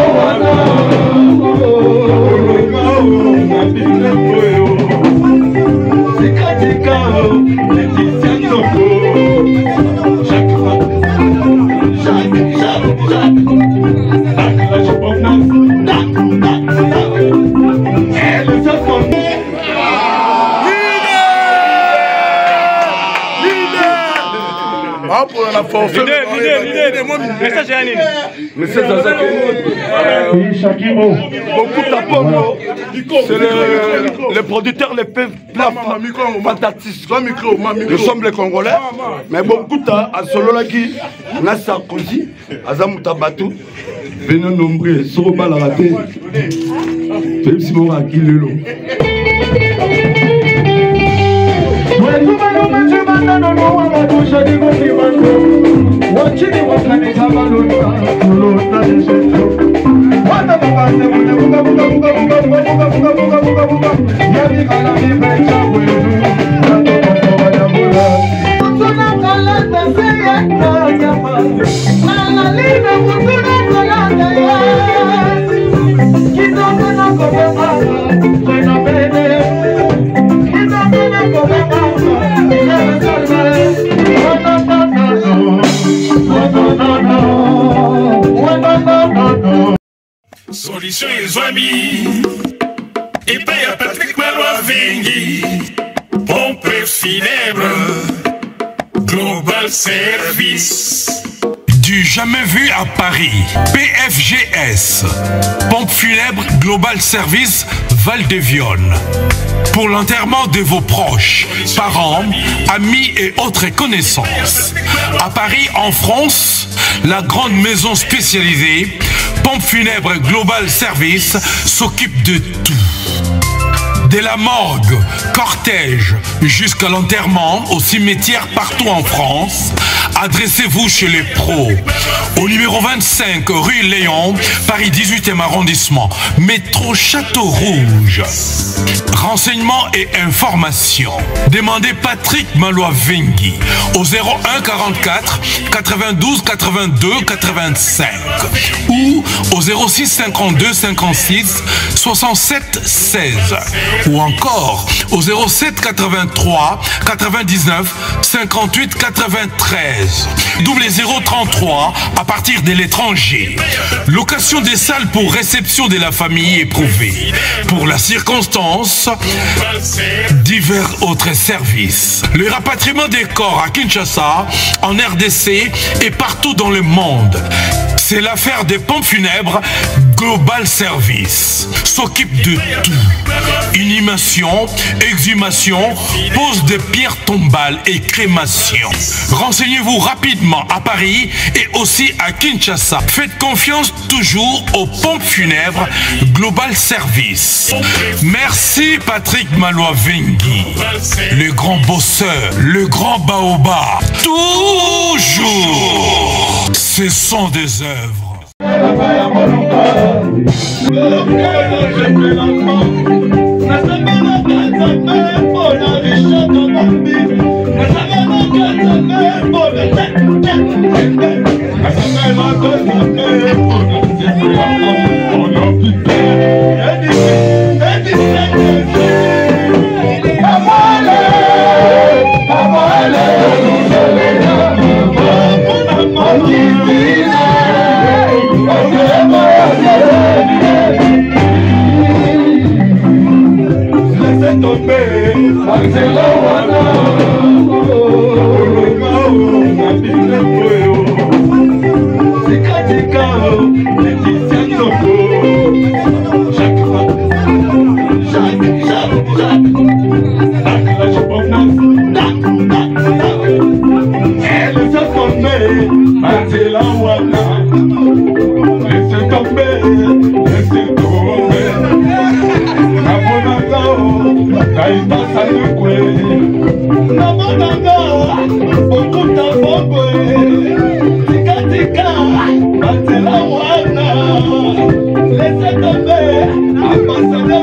C'est les producteurs les plus fantastiques. Nous sommes les Congolais, mais beaucoup de solo qui na Sarkozy, Azamuta Batou, venons nombreux, sur le raté. Philippe Simon a qui le Solution et amis, et paye à Patrick Malois Vengi, pompe funèbre, Global Service. Du jamais vu à Paris, PFGS, pompe funèbre Global Service Val-de-Vione. Pour l'enterrement de vos proches, parents, amis et autres connaissances. À Paris, en France, la grande maison spécialisée Pompe funèbre Global Service s'occupe de tout. De la morgue, cortège, jusqu'à l'enterrement au cimetière partout en France, adressez-vous chez les pros. Au numéro 25 rue Léon, Paris 18e arrondissement, métro Château Rouge. Renseignements et informations. Demandez Patrick Malois Vengi au 01 44 92 82 85 ou au 06 52 56 67 16 ou encore au 07 83 99 58 93 double 033 à partir de l'étranger. Location des salles pour réception de la famille éprouvée. Pour la circonstance, divers autres services. Le rapatriement des corps à Kinshasa, en RDC et partout dans le monde. C'est l'affaire des pompes funèbres Global Service. S'occupe de tout. Inhumation, exhumation, pose de pierres tombales et crémation. Renseignez-vous rapidement à Paris et aussi à Kinshasa. Faites confiance toujours aux pompes funèbres Global Service. Merci Patrick Malois Vengi, le grand bosseur, le grand baobab. Toujours, ce sont des œuvres. Laissez tomber,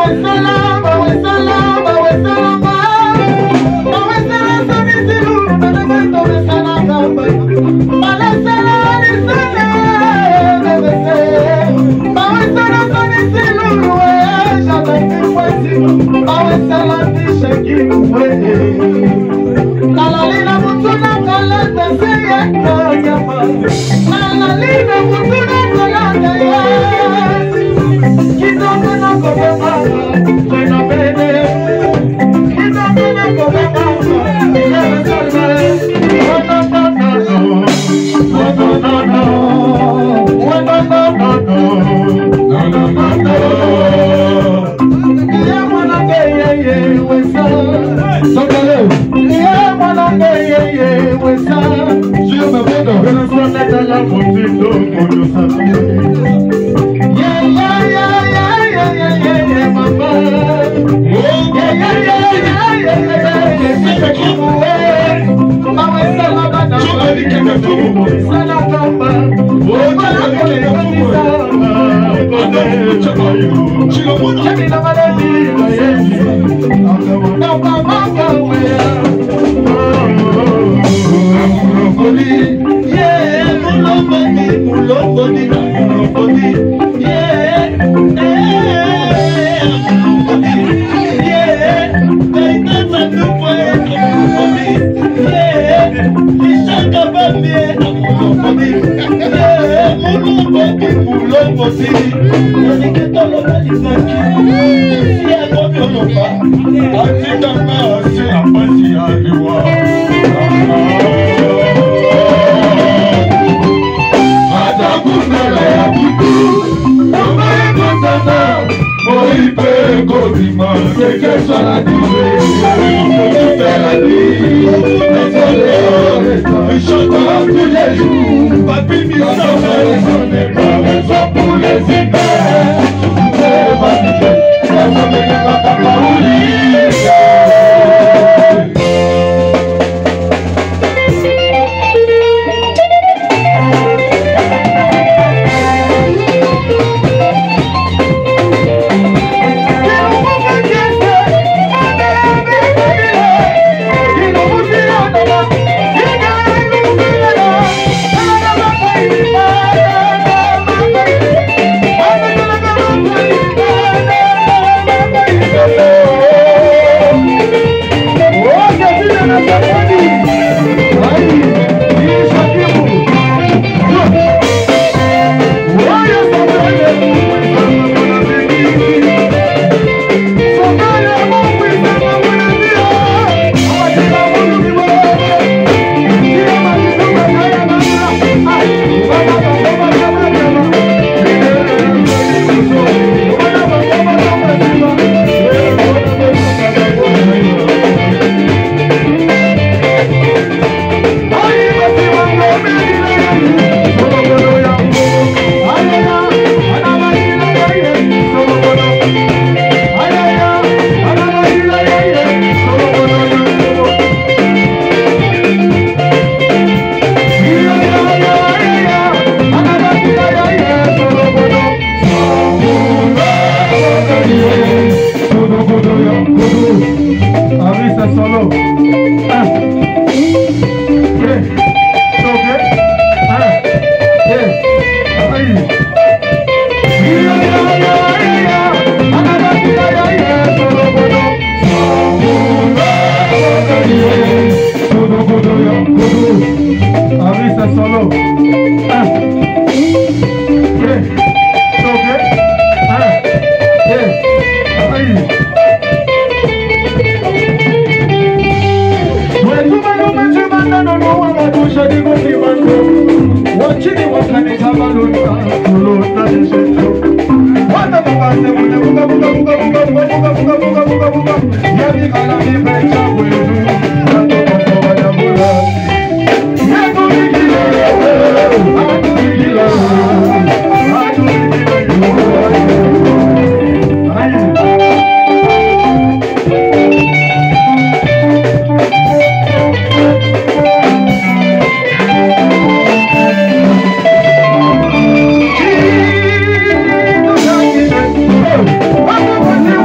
What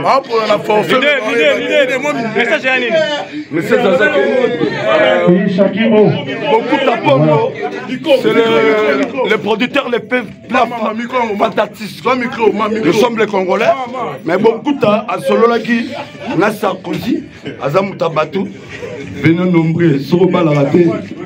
c'est les producteurs les plus fantastiques. Nous sommes les Congolais, mais beaucoup à Sololaki, na Sarkozy, Azam Tabatu, Beno Nombré, Soroba la raté,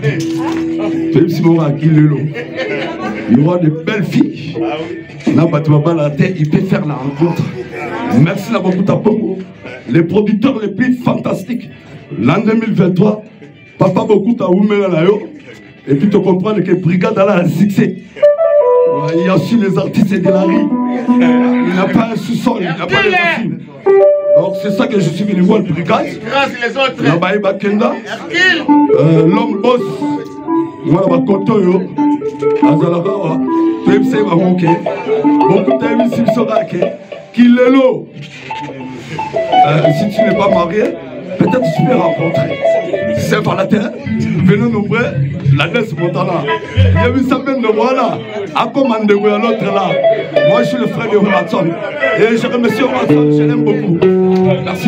il y aura de belles filles. Il peut faire la rencontre. Merci à beaucoup à Pongo, les producteurs les plus fantastiques. L'an 2023, Papa beaucoup à Oumelayo. Et puis tu comprends que Brigade a un succès. Il y a aussi les artistes de la rue. Il n'a pas un sous-sol, il n'a pas de machine. Donc c'est ça que je suis venu voir, Brigade. Nabaï Bakenda, l'homme boss. Moi, je suis content. Azalaba, tu sais, c'est bon. Beaucoup d'amis, si tu seras qu'il est l'eau. Si tu n'es pas marié, peut-être tu peux rencontrer. C'est par la terre. Venez nombreux, la danse Montana. Il y a eu ça même de voilà. À commander l'autre là. Moi, je suis le frère de Watson. Et je remercie Watson, je l'aime beaucoup. Merci.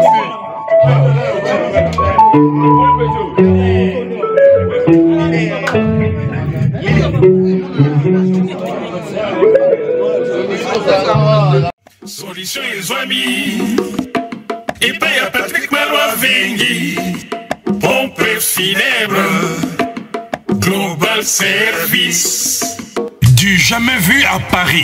Solution et amis. Et pas y'a Patrick Malois Vengi. Pompe funèbre. Global Service. Du jamais vu à Paris.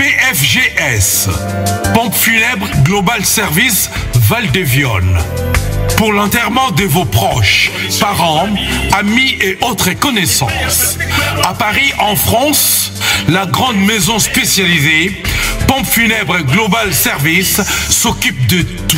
PFGS. Pompe funèbre Global Service Val-de-Vion. Pour l'enterrement de vos proches, parents, amis et autres connaissances. À Paris, en France, la grande maison spécialisée Pompe funèbre Global Service s'occupe de tout.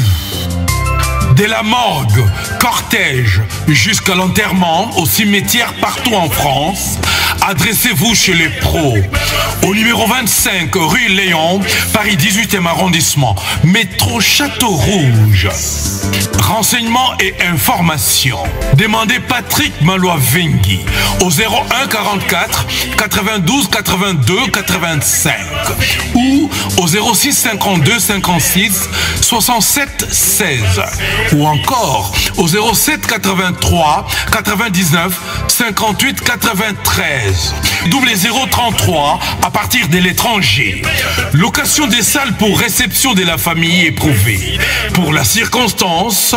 De la morgue, cortège, jusqu'à l'enterrement au cimetière partout en France, adressez-vous chez les pros. Au numéro 25 rue Léon, Paris 18e arrondissement, métro Château Rouge. Renseignements et informations. Demandez Patrick Malois Vengi au 01 44 92 82 85 ou au 06 52 56 67 16 ou encore au 07 83 99 58 93 double 033 à partir de l'étranger. Location des salles pour réception de la famille éprouvée. Pour la circonstance,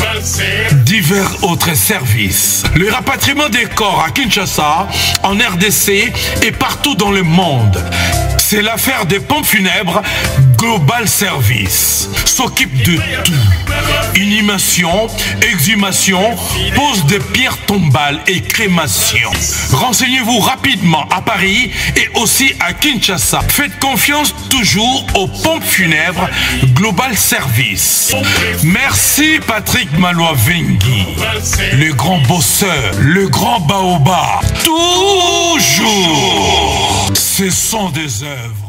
divers autres services. Le rapatriement des corps à Kinshasa, en RDC et partout dans le monde. C'est l'affaire des pompes funèbres Global Service. S'occupe de tout. Inhumation, exhumation, pose de pierres tombales et crémation. Renseignez-vous rapidement à Paris et aussi à Kinshasa. Faites confiance toujours aux pompes funèbres Global Service. Merci Patrick Malois Vengi, le grand bosseur, le grand baobab. Toujours, ce sont des œuvres